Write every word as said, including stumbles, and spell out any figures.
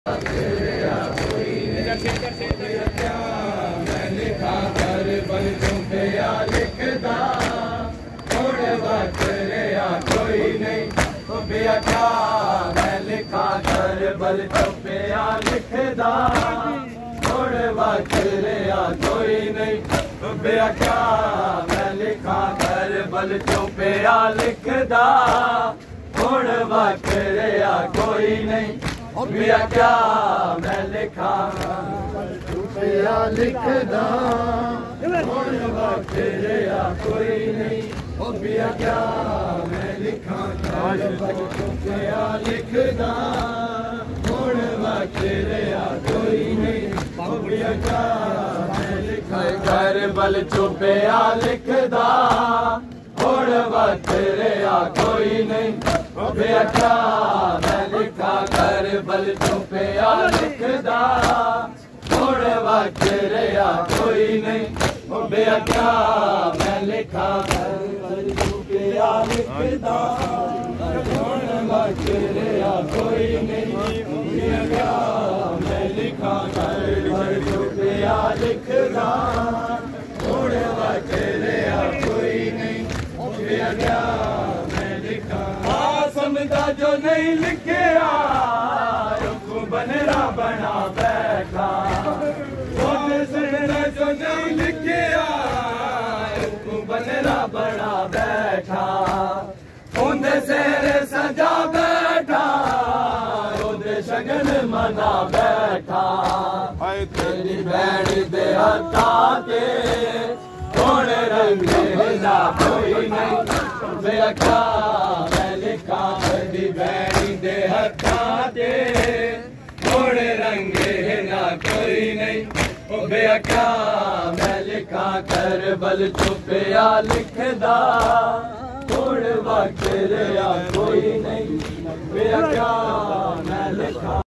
मैं लिखा कर बल चुके या लिखदा थोड़े वक्त रेया कोई नहीं बिया क्या। मैं लिखा कर बल चुके या लिखदा थोड़े वक्त रेया कोई नहीं बिया क्या। मैं लिखा कर बल चुके या लिखदा थोड़े वक्त रेया कोई नहीं बिया क्या। मैं लिखा रुपया लिखदा थोड़े वक्त रेया कोई नहीं बिया क्या। मैं लिखा रुपया लिखदा थोड़े वक्त रेया कोई नहीं बिया क्या। मैं लिखा कर बल चुपया लिखदा थोड़े वक्त रेया कोई नहीं बिया क्या। मैं लिखा कर बल चुपया लिखदा थोड़े वक्त रेया कोई नहीं बिया क्या। मैं लिखा कर बल चुपया लिखदा थोड़े वक्त रेया कोई नहीं बिया क्या। मैं लिखा कर बल चुपया लिखदा थोड़े वक्त रेया कोई नहीं बिया क्या। मैं लिखा समझा जो नहीं लिखिया बनरा बना बैठा सुनना जो नहीं लिखिया बनरा बना बैठा उनके सेरे सजा बैठा उनके शगन मना बैठा। तेरी भैन दे हथा के थोड़े रंगे ना कोई नहीं बिया क्या। मैं लिखा तेरी भैन दे हथा के थोड़े रंगे ना कोई नहीं बिया क्या। मैं लिखा कर बल चुपया लिखदा थोड़े वक्त रेया कोई नहीं बिया क्या। मैं लिखा